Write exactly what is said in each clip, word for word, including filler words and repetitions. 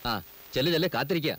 ആ ചെല്ല് ചെല്ല്, കാത്തിരിക്കുക.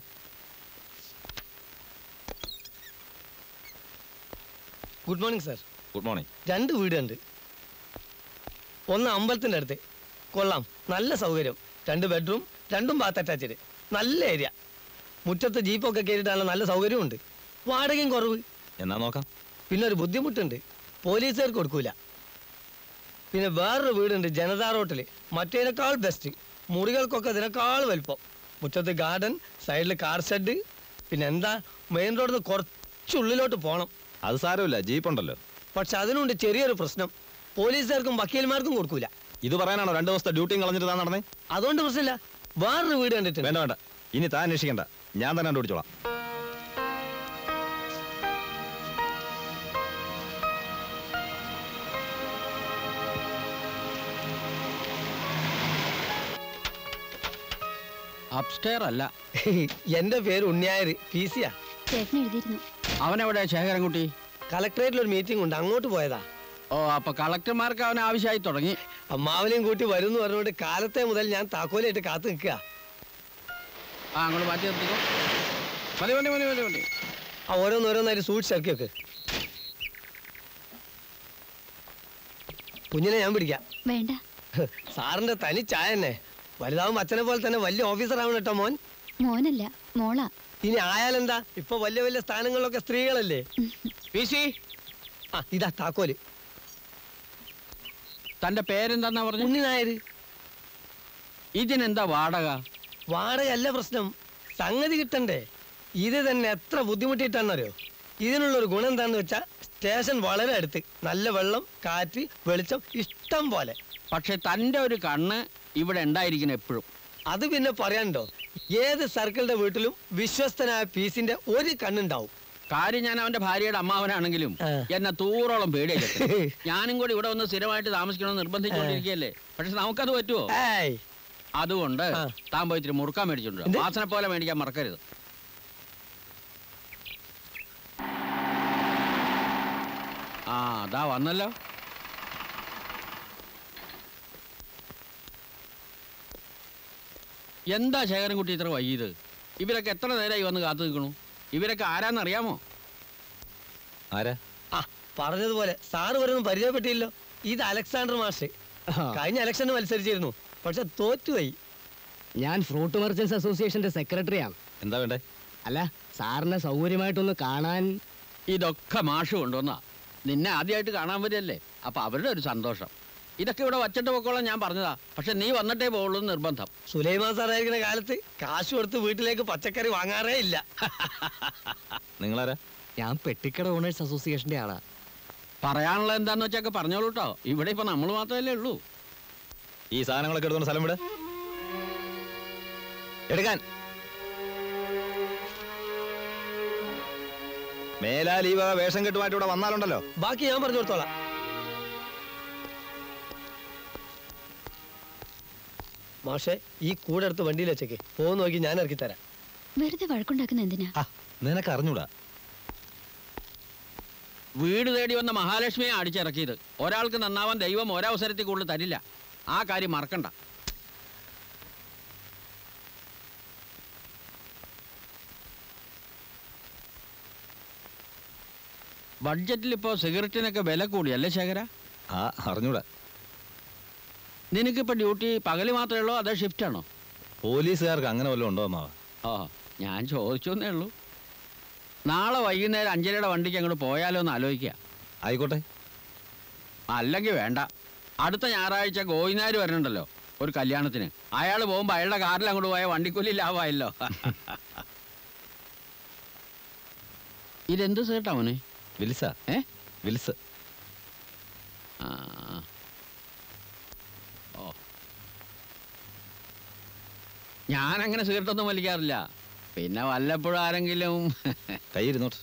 Good morning sir. Good morning. രണ്ട് വീടുണ്ട്. ഒന്ന് അമ്പലത്തിൻ്റെ അടുത്ത്, കൊള്ളാം, നല്ല സൗകര്യം. രണ്ട് ബെഡ്റൂം, രണ്ടും ബാത്ത് അറ്റാച്ച്ഡ്, നല്ല ഏരിയ. മുറ്റത്ത് ജീപ്പൊക്കെ കയറിയിട്ടാണ്, നല്ല സൗകര്യമുണ്ട്. വാടകയും കുറവ്. എന്നാ നോക്കാം. പിന്നെ ഒരു ബുദ്ധിമുട്ടുണ്ട്, പോലീസുകാർക്ക് കൊടുക്കൂല. പിന്നെ വേറൊരു വീടുണ്ട് ജനതാ റോട്ടിൽ, മറ്റേതിനേക്കാൾ ബെസ്റ്റ്. മുറികൾക്കൊക്കെ ഇതിനേക്കാൾ വലിപ്പം. മുറ്റത്ത് ഗാർഡൻ, സൈഡിൽ കാർ ഷെഡ്. പിന്നെ എന്താ, മെയിൻ റോഡിൽ നിന്ന് കുറച്ചുള്ളിലോട്ട് പോകണം. അത് സാരമില്ല, ജീപ്പ് ഉണ്ടല്ലോ. പക്ഷെ അതിനുണ്ട് ചെറിയൊരു പ്രശ്നം, പോലീസുകാർക്കും വക്കീൽമാർക്കും കൊടുക്കൂല. ഇത് പറയാനാണോ രണ്ടു ദിവസത്തെ ഡ്യൂട്ടിയും കളഞ്ഞിട്ട് താൻ നടന്നേ? അതുകൊണ്ട് പ്രശ്നമില്ല, വേറൊരു വീട് കണ്ടിട്ടുണ്ട്. വേണ്ട വേണ്ട, ഇനി താൻ അന്വേഷിക്കണ്ട, ഞാൻ തന്നെ കണ്ടുപിടിച്ചോളാം. അപ്സ്റ്റെയർ അല്ല. എന്റെ പേര് ഉണ്ണിയായർ, പി സിയാ. അവനെവിടെ ശേഖരൻകുട്ടി? കളക്ടറേറ്റിൽ ഒരു മീറ്റിംഗ് ഉണ്ട്, അങ്ങോട്ട് പോയതാ. ഓ, അപ്പൊ കളക്ടർമാർക്ക് അവൻ ആവശ്യമായി തുടങ്ങി. അമ്മാവനെയും കൂട്ടി വരുന്നു പറഞ്ഞുകൊണ്ട് കാലത്തെ മുതൽ ഞാൻ താക്കോലായിട്ട് കാത്തു നിൽക്കുക. ആ, അങ്ങോട്ട് മാറ്റി നിർത്തിക്കോ. മതി മതി മതി മതി മതി. ആ, ഓരോന്നോരോന്നായിട്ട് സൂക്ഷിച്ച് ഇറക്കി വെക്ക്. കുഞ്ഞിനെ ഞാൻ പിടിക്കാം. വേണ്ട. സാറിന്റെ തനി ചായ തന്നെ. വലുതാവും അച്ഛനെ പോലെ തന്നെ വലിയ ഓഫീസർ ആവണം കേട്ടോ മോൻ. മോനല്ല, മോളാ. ഇനി ആയാലെന്താ, ഇപ്പൊ വലിയ വലിയ സ്ഥാനങ്ങളിലൊക്കെ സ്ത്രീകളല്ലേ. ആ, ഇതാ താക്കോല്. തന്റെ പേരെന്താന്നാ പറഞ്ഞു? ഉണ്ണി നായർ. ഇതിനെന്താ വാടക? വാടകയല്ല പ്രശ്നം, സംഗതി കിട്ടണ്ടേ. ഇത് തന്നെ എത്ര ബുദ്ധിമുട്ടിയിട്ടാണെന്നറിയോ. ഇതിനുള്ളൊരു ഗുണം എന്താണെന്ന് വെച്ചാൽ സ്റ്റേഷൻ വളരെ അടുത്ത്, നല്ല വെള്ളം, കാറ്റ്, വെളിച്ചം ഇഷ്ടം പോലെ. പക്ഷെ തന്റെ ഒരു കണ്ണ് ഇവിടെ ഉണ്ടായിരിക്കണം എപ്പോഴും. അത് പിന്നെ പറയാനുണ്ടോ, ഏത് സർക്കിളിന്റെ വീട്ടിലും വിശ്വസ്തനായ പീസിന്റെ ഒരു കണ്ണുണ്ടാവും. കാര്യം ഞാൻ അവന്റെ ഭാര്യയുടെ അമ്മാവനാണെങ്കിലും എന്നെ തൂറോളം പേടിയല്ലേ. ഞാനും കൂടി ഇവിടെ വന്ന് സ്ഥിരമായിട്ട് താമസിക്കണമെന്ന് നിർബന്ധിച്ചുകൊണ്ടിരിക്കുകയല്ലേ. പക്ഷെ നമുക്കത് പറ്റുമോ? അതുകൊണ്ട് താൻ പോയി ഇത്തിരി മുറുക്കാൻ മേടിച്ചിട്ടുണ്ട്. വാസനെ പോലെ മേടിക്കാൻ മറക്കരുത്. ആ, അതാ വന്നല്ലോ. എന്താ ശേഖരൻകുട്ടി ഇത്ര വൈകിയത്? ഇവരൊക്കെ എത്ര നേരമായി വന്ന് കാത്തു നിൽക്കണു? ഇവരൊക്കെ ആരാന്നറിയാമോ? ആരാ? ആ, പറഞ്ഞതുപോലെ സാറ് വരുന്നു പരിചയപ്പെട്ടില്ലോ. ഇത് അലക്സാണ്ടർ മാഷ്. കഴിഞ്ഞ ഇലക്ഷന് മത്സരിച്ചിരുന്നു, പക്ഷെ തോറ്റുപോയി. ഞാൻ ഫ്രൂട്ട് മെർച്ചൻസ് അസോസിയേഷന്റെ സെക്രട്ടറിയാണ്. എന്താ വേണ്ടേ? അല്ല, സാറിനെ സൗകര്യമായിട്ടൊന്ന് കാണാൻ. ഇതൊക്കെ മാഷ് കൊണ്ടുവന്നാ. നിന്നെ ആദ്യമായിട്ട് കാണാൻ വരികയല്ലേ, അപ്പൊ അവരുടെ ഒരു സന്തോഷം. ഇതൊക്കെ ഇവിടെ വച്ചിട്ട് പോക്കോളാം ഞാൻ പറഞ്ഞതാ. പക്ഷെ നീ വന്നിട്ടേ പോകുള്ളൂ നിർബന്ധം. സുലൈമാൻ സാറായിരിക്കുന്ന കാലത്ത് കാശ് കൊടുത്ത് വീട്ടിലേക്ക് പച്ചക്കറി വാങ്ങാറേ ഇല്ല. നിങ്ങളാരാ? ഞാൻ പെട്ടിക്കട ഓണേഴ്സ് അസോസിയേഷന്റെ ആളാ. പറയാനുള്ള എന്താന്ന് വെച്ചൊക്കെ പറഞ്ഞോളൂ കേട്ടോ. ഇവിടെ ഇപ്പൊ നമ്മൾ മാത്രമല്ലേ ഉള്ളൂ. ഈ സാധനങ്ങളൊക്കെ എടുത്തോണ്ട് സ്ഥലം വിട്. എടുക്കാൻ മേലാൽ ഈ വക വേഷം കെട്ടുമായിട്ട് ഇവിടെ വന്നാലുണ്ടല്ലോ. ബാക്കി ഞാൻ പറഞ്ഞു കൊടുത്തോളാം. മാഷെ, ഈ കൂടെ എടുത്ത് വണ്ടിയിൽ വെച്ചേക്ക്. പോകുന്ന നോക്കി ഞാൻ ഇറക്കി തരാം. വെറുതെ വഴക്കുണ്ടാക്കുന്ന എന്തിനാ? നിനക്ക് അറിഞ്ഞൂടാ. വീട് തേടി വന്ന മഹാലക്ഷ്മിയെ അടിച്ചിറക്കിയത്. ഒരാൾക്ക് നന്നാവാൻ ദൈവം ഒരവസരത്തിൽ കൂടുതൽ തരില്ല. ആ കാര്യം മറക്കണ്ട. ബഡ്ജറ്റിൽ ഇപ്പോ സിഗരറ്റിനൊക്കെ വില കൂടിയല്ലേ ശേഖര? ആ, അറിഞ്ഞൂടാ. നിനക്കിപ്പോ ഡ്യൂട്ടി പകല് മാത്രമേ ഉള്ളൂ, അതോ ഷിഫ്റ്റ് ആണോ? പോലീസുകാർക്ക് അങ്ങനെ വല്ലതും ഉണ്ടോ എന്നാ? ഓ, ഞാൻ ചോദിച്ചോന്നേ ഉള്ളൂ. നാളെ വൈകുന്നേരം അഞ്ചരയുടെ വണ്ടിക്ക് അങ്ങോട്ട് പോയാലോ എന്ന് ആലോചിക്കുക. ആയിക്കോട്ടെ. അല്ലെങ്കിൽ വേണ്ട. അടുത്ത ഞായറാഴ്ച ഗോവിനാര് വരണുണ്ടല്ലോ ഒരു കല്യാണത്തിന്. അയാൾ പോകുമ്പോ അയാളുടെ കാറിൽ അങ്ങോട്ട് പോയാൽ വണ്ടിക്കൂലി ലാഭമായല്ലോ. ഇതെന്ത് സേട്ടാ മോനെ? വിൽസ. ഏ വിൽസ്. ആ, ഓ, ഞാനങ്ങനെ സിഗരറ്റൊന്നും വലിക്കാറില്ല. പിന്നെ വല്ലപ്പോഴും ആരെങ്കിലും. കയ്യിരുന്നോട്ട്.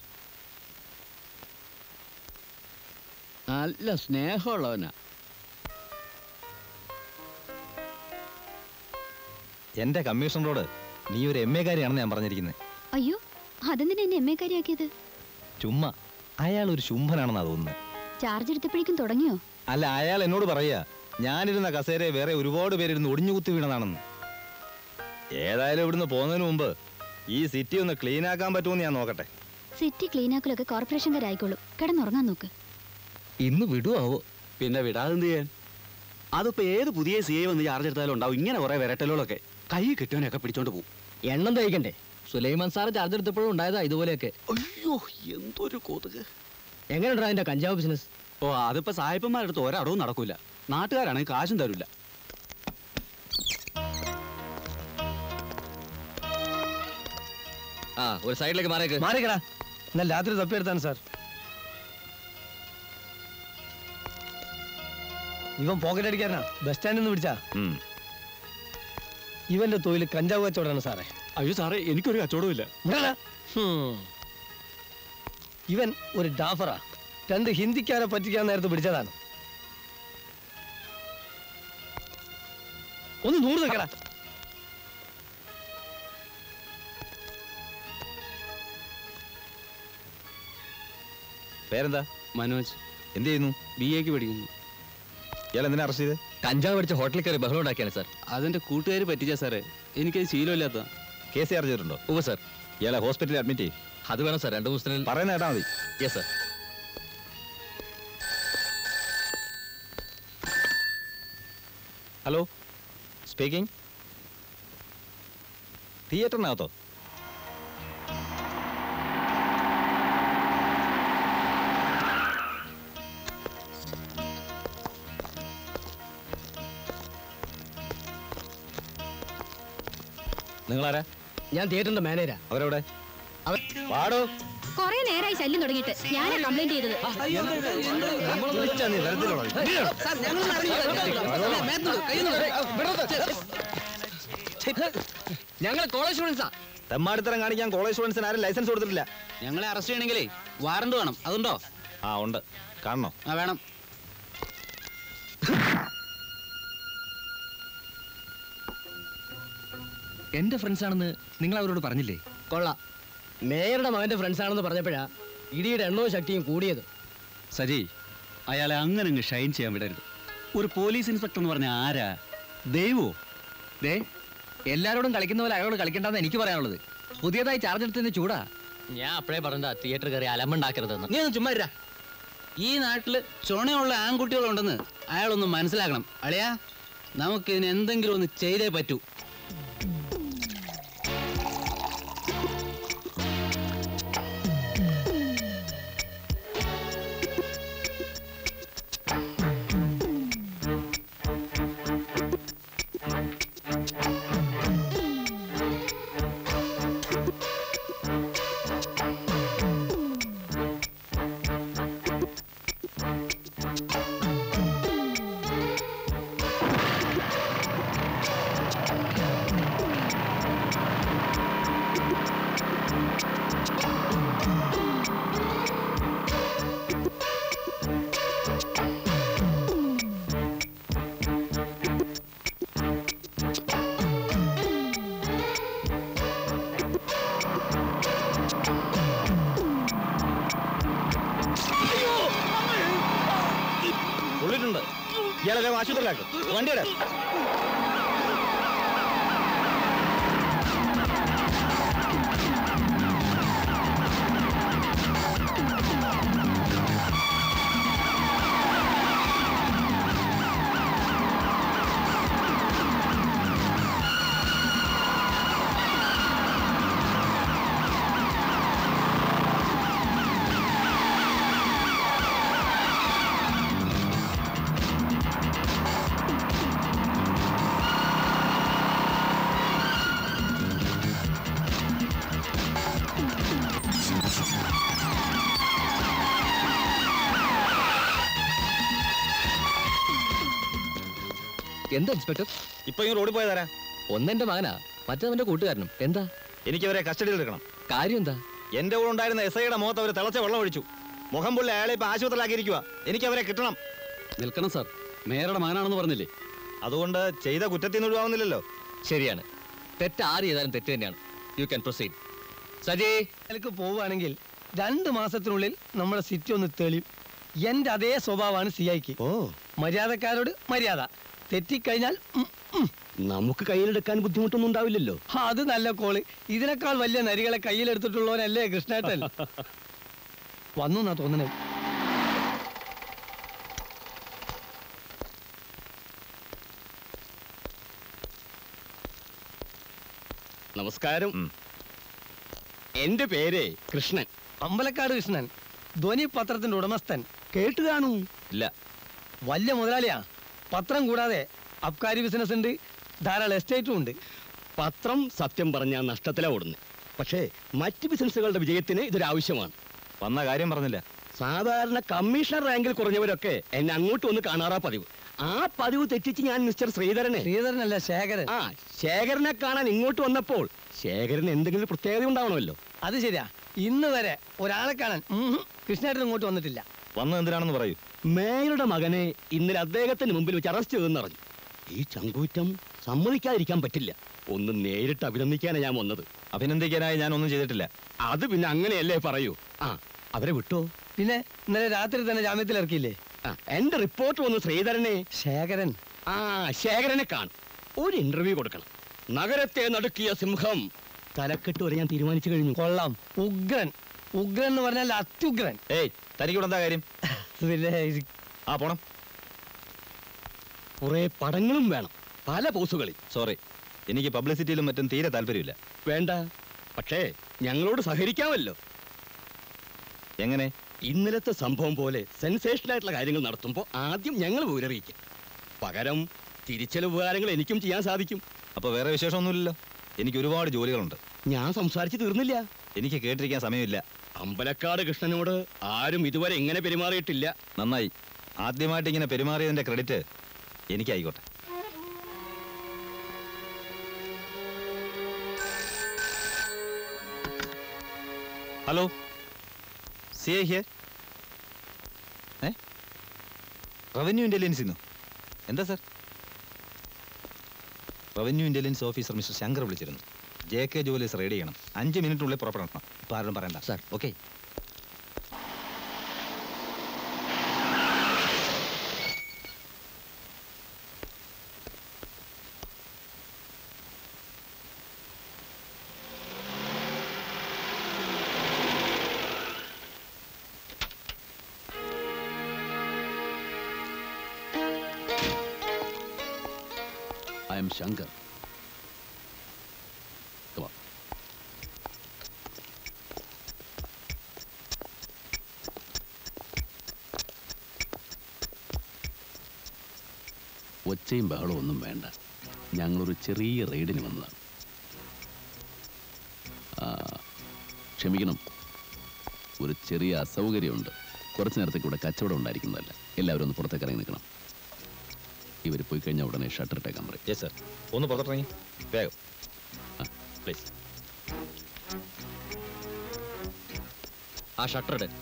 നല്ല സ്നേഹമുള്ളവനാ. എന്റെ കമ്മീഷണറോട് നീ ഒരു എം എ കാരിയാണെന്ന് ഞാൻ പറഞ്ഞിരിക്കുന്നത്. അയ്യോ, അതെന്തിനാ എന്നെ എം എ കാരിയാക്കിയത്? ചുമ്മാ. അയാൾ ഒരു ശുംഭനാണെന്നാ തോന്നുന്നത്. ചാർജ് എടുത്തപ്പോഴേക്കും തുടങ്ങിയോ? അല്ല, അയാൾ എന്നോട് പറയാ ഞാനിരുന്ന കസേരയെ വേറെ ഒരുപാട് പേരിരുന്ന് ഒടിഞ്ഞുകുത്തി വീണതാണെന്ന്. ഏതായാലും ഇവിടുന്ന് പോകുന്നതിന് മുമ്പ് ഈ സിറ്റി ഒന്ന് ക്ലീൻ ആക്കാൻ പറ്റുമെന്ന് ഞാൻ നോക്കട്ടെ. സിറ്റി ക്ലീനാക്കലൊക്കെ കോർപ്പറേഷൻകാരായിക്കോളൂ. കിടന്നുറങ്ങാൻ നോക്ക്. ഇന്ന് വിടുവോ? പിന്നെ വിടാതെന്ത് ചെയ്യാൻ? അതിപ്പോ ഏത് പുതിയ സി ഐ വന്ന് ചാർജ് എടുത്താലും ഉണ്ടാവും ഇങ്ങനെ കുറെ വിരട്ടലുകളൊക്കെ. കൈ കിട്ടുവാനൊക്കെ പിടിച്ചോണ്ട് പോകും. എണ്ണം തയ്ക്കണ്ടേ? സുലൈമാൻ സാറ് ചാർജ് എടുത്തപ്പോഴും ഉണ്ടായതാ ഇതുപോലെയൊക്കെ. അയ്യോ എന്തൊരു കൊതുക്. എങ്ങനെയുണ്ടാ അതിന്റെ കഞ്ചാവ് ബിസിനസ്? ഓ അതിപ്പോ സായിപ്പന്മാരെടുത്ത് ഒരടവും നടക്കൂല. നാട്ടുകാരാണെങ്കിൽ കാശും തരൂല. ആ ഒരു സൈഡിലേക്ക് മാറിയേക്ക്. മാറിക്കടാ. എന്നാൽ രാത്രി തപ്പിയെടുത്താണ് സാർ. ഇവൻ പോക്കറ്റ് അടിക്കാരനാ. ബസ് സ്റ്റാൻഡിൽ നിന്ന് പിടിച്ചാ. ഉം. ഇവന്റെ തൊഴിൽ കഞ്ചാവ് കച്ചവടമാണ് സാറേ. അയ്യോ സാറേ എനിക്കൊരു കച്ചവടവും ഇല്ല. ഹും. ഇവൻ ഒരു ഡാഫറാ. രണ്ട് ഹിന്ദിക്കാരെ പറ്റിക്കാൻ നേരത്തെ പിടിച്ചതാണ്. ഒന്ന് നൂറ് നിൽക്കടാ. പേരെന്താ? മനോജ്. എന്ത് ചെയ്യുന്നു? ബി എക്ക് പഠിക്കുന്നു. ഇയാൾ എന്തിനാ അറസ്റ്റ് ചെയ്ത്? കഞ്ചാവ് അടിച്ച് ഹോട്ടലിൽ കയറി ബഹളം ഉണ്ടാക്കിയാണ് സാർ. അതെന്റെ കൂട്ടുകാർ പറ്റിച്ച സാറേ. എനിക്കത് ശീലമില്ലാത്ത. കേസ് ചാർജ് ചെയ്തിട്ടുണ്ടോ? ഉവ്വ് സാർ. ഇയാളെ ഹോസ്പിറ്റലിൽ അഡ്മിറ്റ് ചെയ്യും. അത് വേണം സാർ. രണ്ടു ദിവസത്തിനുള്ളിൽ. പറയുന്ന കേട്ടാ മതി. Yes sir. Hello, speaking. തിയേറ്ററിനകത്തോ? നിങ്ങളാരാ? ഞാൻ തിയേറ്ററിന്റെ മാനേജരാ. അവരെവിടെ? പാടോ. കൊറേ നേരമായി ശല്യം തുടങ്ങിയിട്ട് ഞാനാ കംപ്ലൈന്റ് ചെയ്തത്. ഞങ്ങൾ കോളേജ് സ്റ്റുഡൻസാ. തെമ്മാടിത്തരം കാണിക്കാൻ കോളേജ് സ്റ്റുഡൻസിന് ആരും ലൈസൻസ് കൊടുത്തിട്ടില്ല. ഞങ്ങളെ അറസ്റ്റ് ചെയ്യണമെങ്കിലേ വാറണ്ട് വേണം. അതുണ്ടോ? ആ ഉണ്ട്. കാണണോ? ആ വേണം. എന്റെ ഫ്രണ്ട്സ് ആണെന്ന് നിങ്ങൾ അവരോട് പറഞ്ഞില്ലേ? കൊള്ളാം. മേയറുടെ മകന്റെ ഫ്രണ്ട്സ് ആണെന്ന് പറഞ്ഞപ്പോഴാ ഇടിയുടെ എണ്ണവും ശക്തിയും കൂടിയത്. സജി അയാളെ അങ്ങനെ അങ്ങ് ഷൈൻ ചെയ്യാൻ വിടരുത്. ഒരു പോലീസ് ഇൻസ്പെക്ടർ എന്ന് പറഞ്ഞ ആരാ? ദൈവോ? ദേ എല്ലാരോടും കളിക്കുന്ന പോലെ അയാളോട് കളിക്കണ്ടെന്ന് എനിക്ക് പറയാനുള്ളത്. പുതിയതായി ചാർജ് എടുത്തതിന് ചൂടാ. ഞാൻ അപ്പോഴേ പറഞ്ഞ തിയേറ്റർ കയറി അലമ്പുണ്ടാക്കരുതെന്ന്. നീ ഒന്ന് ചുമ്മാ. ഈ നാട്ടില് ചുണയുള്ള ആൺകുട്ടികളുണ്ടെന്ന് അയാളൊന്ന് മനസ്സിലാക്കണം. അളിയാ നമുക്കിതിന് എന്തെങ്കിലും ഒന്ന് ചെയ്തേ പറ്റൂ. ഇയാളെ ആശുപത്രിയിലാക്കും. വണ്ടിയുടെ എന്താ ഇൻസ്പെക്ടർ? ഇപ്പൊ ഈ റോഡിൽ പോയതാരാ? ഒന്നെന്റെ മകനാ, മറ്റവന്റെ കൂട്ടുകാരനും. എന്താ? എനിക്ക് അവരെ കസ്റ്റഡിയിൽ എടുക്കണം. കാര്യം എന്താ? എന്റെ കൂടെ ഉണ്ടായിരുന്ന എസ് ഐയുടെ മുഖത്ത് അവര് തിളച്ച വെള്ളം ഒഴിച്ചു. മുഖം പുള്ളി അയാളെ ഇപ്പൊ ആശുപത്രിയിലാക്കിയിരിക്കുക. എനിക്ക് അവരെ കിട്ടണം. നിൽക്കണം സാർ, മേയറുടെ മകനാണെന്ന് പറഞ്ഞില്ലേ? അതുകൊണ്ട് ചെയ്ത കുറ്റത്തിൽ നിന്ന് ഒഴിവാകുന്നില്ലല്ലോ. ശരിയാണ്, തെറ്റ് ആര് ചെയ്താലും തെറ്റ് തന്നെയാണ്. You can proceed. സജി എനിക്ക് പോവുകയാണെങ്കിൽ രണ്ട് മാസത്തിനുള്ളിൽ നമ്മുടെ സിറ്റി ഒന്ന് തെളിയും. എന്റെ അതേ സ്വഭാവമാണ് സി ഐക്ക്. ഓ, മര്യാദക്കാരോട് മര്യാദ, തെറ്റിക്കഴിഞ്ഞാൽ നമുക്ക് കയ്യിലെടുക്കാൻ ബുദ്ധിമുട്ടൊന്നും ഉണ്ടാവില്ലല്ലോ. അത് നല്ല കോള്. ഇതിനേക്കാൾ വലിയ നരികളെ കയ്യിലെടുത്തിട്ടുള്ളവനല്ലേ കൃഷ്ണേട്ടൻ. വന്നു എന്നാ തോന്നണേ. നമസ്കാരം. എന്റെ പേര് കൃഷ്ണൻ, അമ്പലക്കാട് കൃഷ്ണൻ, ധ്വനി പത്രത്തിന്റെ ഉടമസ്ഥൻ. കേട്ടു കാണും? ഇല്ല. വലിയ മുതലാളിയാ. പത്രം കൂടാതെ അബ്കാരി ബിസിനസ് ഉണ്ട്, ധാരാളം എസ്റ്റേറ്റും ഉണ്ട്. പത്രം സത്യം പറഞ്ഞാൽ നഷ്ടത്തിലാ ഓടുന്നത്. പക്ഷേ മറ്റ് ബിസിനസ്സുകളുടെ വിജയത്തിന് ഇതൊരാവശ്യമാണ്. വന്ന കാര്യം പറഞ്ഞില്ല. സാധാരണ കമ്മീഷണർ റാങ്കിൽ കുറഞ്ഞവരൊക്കെ എന്നെ അങ്ങോട്ട് വന്ന് കാണാറാ പതിവ്. ആ പതിവ് തെറ്റിച്ച് ഞാൻ മിസ്റ്റർ ശ്രീധരനെ ശ്രീധരനല്ല ശേഖരൻ. ആ ശേഖരനെ കാണാൻ ഇങ്ങോട്ട് വന്നപ്പോൾ ശേഖരന് എന്തെങ്കിലും പ്രത്യേകത ഉണ്ടാവണമല്ലോ. അത് ശരിയാ. ഇന്ന് വരെ ഒരാളെ കാണാൻ കൃഷ്ണേട്ടൻ ഇങ്ങോട്ട് വന്നിട്ടില്ല. വന്നത് എന്തിനാണെന്ന് പറയൂ. മേയറുടെ മകനെ ഇന്നലെ അദ്ദേഹത്തിന് മുമ്പിൽ വെച്ച് അറസ്റ്റ് ചെയ്തെന്നറിഞ്ഞു. ഈ ചങ്കൂറ്റം സമ്മതിക്കാതിരിക്കാൻ പറ്റില്ല. ഒന്ന് നേരിട്ട് അഭിനന്ദിക്കാനാ ഞാൻ വന്നത്. അഭിനന്ദിക്കാനായി ഞാൻ ഒന്നും ചെയ്തിട്ടില്ല. അത് പിന്നെ അങ്ങനെയല്ലേ പറയൂ. ആ അവരെ വിട്ടോ? പിന്നെ ഇന്നലെ രാത്രി തന്നെ ജാമ്യത്തിൽ ഇറക്കിയില്ലേ? ആ എന്റെ റിപ്പോർട്ട് വന്നു ശ്രീധരനെ. ശേഖരൻ. ആ ശേഖരനെ കാണും. ഒരു ഇന്റർവ്യൂ കൊടുക്കണം. നഗരത്തെ നടുക്കിയ സിംഹം. തലക്കെട്ട് വരെ ഞാൻ തീരുമാനിച്ചു കഴിഞ്ഞു. കൊള്ളാം. ഉഗ്രൻ. ഉഗ്രൻ എന്ന് പറഞ്ഞാൽ അത്യുഗ്രൻ. ഏയ് തനിക്കൂടെ എന്താ കാര്യം? പിന്നെ ആ പോണം. കുറെ പടങ്ങളും വേണം, പല പോസുകളിൽ. സോറി, എനിക്ക് പബ്ലിസിറ്റിയിലും മറ്റും തീരെ താല്പര്യമില്ല. വേണ്ട, പക്ഷേ ഞങ്ങളോട് സഹകരിക്കാമല്ലോ. എങ്ങനെ? ഇന്നലത്തെ സംഭവം പോലെ സെൻസേഷണൽ ആയിട്ടുള്ള കാര്യങ്ങൾ നടത്തുമ്പോൾ ആദ്യം ഞങ്ങൾ വിവരറിയിക്കും. പകരം തിരിച്ചല ഉപകാരങ്ങൾ എനിക്കും ചെയ്യാൻ സാധിക്കും. അപ്പൊ വേറെ വിശേഷമൊന്നുമില്ലല്ലോ. എനിക്ക് ഒരുപാട് ജോലികളുണ്ട്. ഞാൻ സംസാരിച്ചു തീർന്നില്ല. എനിക്ക് കേട്ടിരിക്കാൻ സമയമില്ല. അമ്പലക്കാട് കൃഷ്ണനോട് ആരും ഇതുവരെ എങ്ങനെ പെരുമാറിയിട്ടില്ല. നന്നായി. ആദ്യമായിട്ട് ഇങ്ങനെ പെരുമാറിയതിന്റെ ക്രെഡിറ്റ് എനിക്കായിക്കോട്ടെ. ഹലോ, സി ഐ ഹിയർ. ഏ റവന്യൂ ഇന്റലിജൻസിന്നോ? എന്താ sir? Revenue intelligence officer mister Shankar വിളിച്ചിരുന്നു. ജെ കെ ജോലീസ് റെഡി ചെയ്യണം. അഞ്ച് മിനിറ്റിനുള്ളിൽ പുറപ്പെടണം. ഇപ്പം ആരും പറയണ്ട sir. Okay. I am Shankar. Come on. ഒച്ചയും ബഹളവും ഒന്നും വേണ്ട. ഞങ്ങളൊരു ചെറിയ റെയ്ഡിന് വന്നതാണ്. ക്ഷമിക്കണം, ഒരു ചെറിയ അസൗകര്യമുണ്ട്. കുറച്ച് നേരത്തേക്ക് ഇവിടെ കച്ചവടം ഉണ്ടായിരിക്കുന്നതല്ല. എല്ലാവരും ഒന്ന് പുറത്തേക്ക് ഇറങ്ങി നിൽക്കണം. ഇവർ പോയി കഴിഞ്ഞാൽ ഉടനെ ഷട്ടർ ഇട്ടേക്കാൻ പറയും. Yes sir. ഒന്ന് പുറത്തിറങ്ങി വേഗം പ്ലീസ്. ആ ഷട്ടർ ഇട.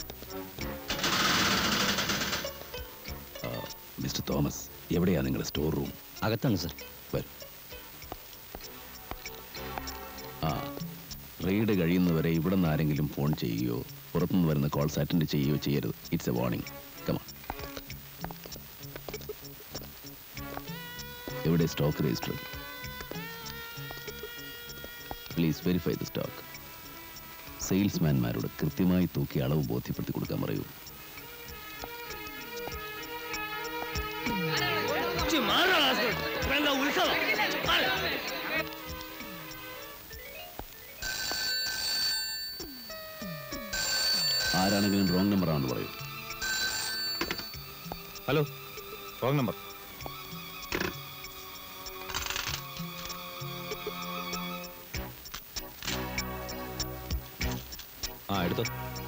മിസ്റ്റർ തോമസ്, എവിടെയാ നിങ്ങളുടെ സ്റ്റോർ റൂം? അകത്താണ് സർ. വരും. ആ റെയ്ഡ് കഴിയുന്നവരെ ഇവിടെ നിന്ന് ആരെങ്കിലും ഫോൺ ചെയ്യുകയോ പുറത്തുനിന്ന് വരുന്ന കോൾസ് അറ്റൻഡ് ചെയ്യുകയോ ചെയ്യരുത്. It's a warning. കമാ. എവിടെ stock register? Please verify the stock. സെയിൽസ്മാൻമാരോട് കൃത്യമായി തൂക്കി അളവ് ബോധ്യപ്പെടുത്തി കൊടുക്കാൻ പറയൂ. ആരാണെങ്കിലും റോങ് നമ്പർ ആണെന്ന് പറയൂ. Hello, wrong number. ആ എടുത്തോ.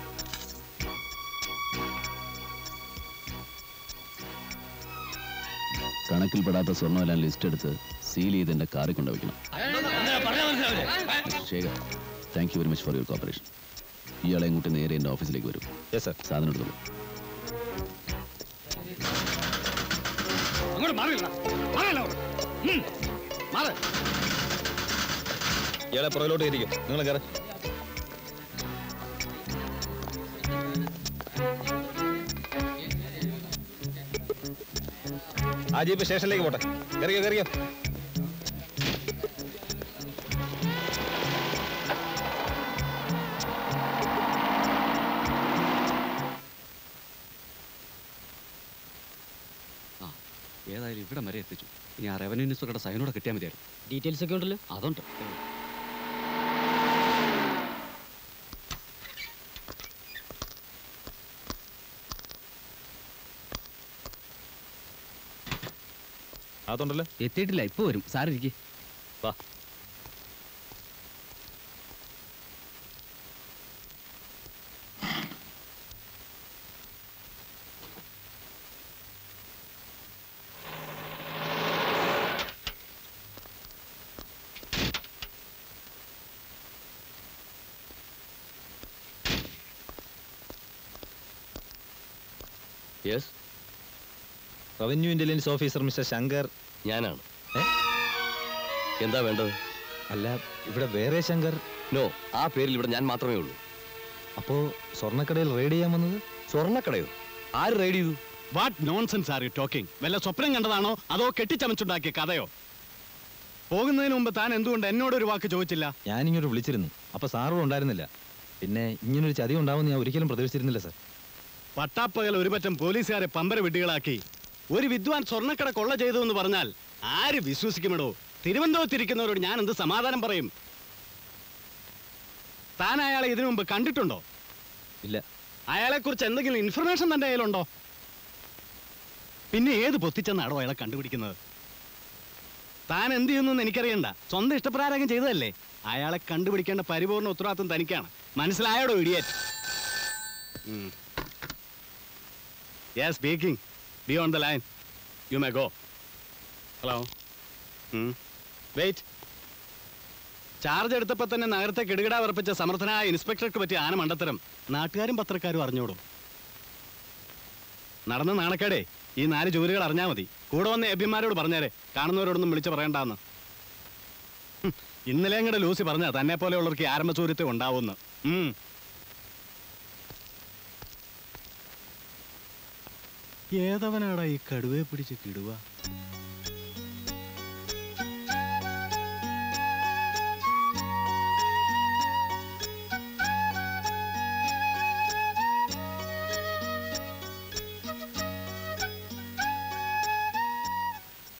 കണക്കിൽപ്പെടാത്ത സ്വർണ്ണമെല്ലാം ലിസ്റ്റ് എടുത്ത് സീൽ ചെയ്ത് എന്റെ കാറിൽ കൊണ്ടുവയ്ക്കണം. Shekhar, thank you very much for your cooperation. ഇയാളെ ഇങ്ങോട്ട് നേരെ എൻ്റെ ഓഫീസിലേക്ക് വരും. Yes sir. സാധനം എടുത്തോളൂ. ഇയാളെ പുറകിലോട്ട് ഇരിക്കും. നിങ്ങൾ കയറ. ആ ജീപ്പ് സ്റ്റേഷനിലേക്ക് പോട്ടെ. കയറിയോ കയറിയോ. ഏതായാലും ഇവിടെ വരെ എത്തിച്ചു. ഇനി ആ റവന്യൂ ഇൻസ്പെക്ടറുടെ സൈനോടെ കിട്ടിയാൽ മതിയായിരുന്നു. ഡീറ്റെയിൽസ് ഒക്കെ ഉണ്ടല്ലോ. അതുണ്ട്. അതുണ്ടല്ലോ. എത്തിയിട്ടില്ല, ഇപ്പൊ വരും. സാറിരിക്കേ. വാ. Yes, revenue intelligence officer mister Shankar. ഞാനാണ്. എന്താ വേണ്ടത്? അല്ല, ഇവിടെ വേറെ ശങ്കർ? നോ, ആ പേരിൽ ഇവിടെ ഞാൻ മാത്രമേ ഉള്ളൂ. അപ്പോ സ്വർണ്ണക്കടയിൽ റെയ്ഡ് ചെയ്യാൻ വന്നത്? സ്വർണ്ണക്കടയോ? ആര് റെയ്ഡ് ചെയ്തു? What nonsense are you talking? വല്ല സ്വപ്നം കണ്ടതാണോ അതോ കെട്ടിച്ചമച്ചുണ്ടാക്കിയ കഥയോ? പോകുന്നതിന് മുമ്പ് താൻ എന്തുകൊണ്ട് എന്നോട് ഒരു വാക്ക് ചോദിച്ചില്ല? ഞാനിങ്ങോട്ട് വിളിച്ചിരുന്നു, അപ്പൊ സാറും ഉണ്ടായിരുന്നില്ല. പിന്നെ ഇങ്ങനൊരു ചതി ഉണ്ടാവുമെന്ന് ഞാൻ ഒരിക്കലും പ്രതീക്ഷിച്ചിരുന്നില്ല സാർ. പട്ടാപ്പകൽ ഒരു പറ്റം പോലീസുകാരെ പമ്പര വിഡ്ഢികളാക്കി ഒരു വിദ്വാൻ സ്വർണ്ണക്കട കൊള്ള ചെയ്തു എന്ന് പറഞ്ഞാൽ ആര് വിശ്വസിക്കുമെടോ? തിരുവനന്തപുരത്തിരിക്കുന്നവരോട് ഞാൻ എന്ത് സമാധാനം പറയും? താൻ അയാളെ ഇതിനു മുമ്പ് കണ്ടിട്ടുണ്ടോ? ഇല്ല. അയാളെ കുറിച്ച് എന്തെങ്കിലും ഇൻഫർമേഷൻ തന്റെ കയ്യിലുണ്ടോ? പിന്നെ ഏത് പൊത്തിച്ചെന്നാടോ അയാളെ കണ്ടുപിടിക്കുന്നത്? താൻ എന്ത് ചെയ്യുന്നു എനിക്കറിയണ്ട, സ്വന്തം ഇഷ്ടപ്രകാരം ചെയ്തതല്ലേ. അയാളെ കണ്ടുപിടിക്കേണ്ട പരിപൂർണ്ണ ഉത്തരവാദിത്വം തനിക്കാണ്. മനസ്സിലായോടോ idiot? Yes, speaking. Be on the line. You may go. Hello. Wait. Charge എടുത്തപ്പോൾ തന്നെ നഗരത്തെ കിടുകിട ഉറപ്പിച്ച സമർത്ഥനായ ഇൻസ്പെക്ടർക്ക് പറ്റിയ ആന മണ്ടത്തരം നാട്ടുകാരും പത്രക്കാരും അറിഞ്ഞോടും. നടന്ന നാണക്കേടേ ഈ നാല് ജോലികൾ അറിഞ്ഞാൽ മതി. കൂടെ വന്ന എബിമാരോട് പറഞ്ഞേരെ, കാണുന്നവരോടൊന്നും വിളിച്ച് പറയണ്ടെന്ന്. ഇന്നലെ അങ്ങടെ ലൂസി പറഞ്ഞ തന്നെ പോലെയുള്ളവർക്ക് ആരംഭസൂര്യത്തെ ഉണ്ടാവുമെന്ന്. ഏതവനാടാ ഈ കടുവയെ പിടിച്ച് കിടുക?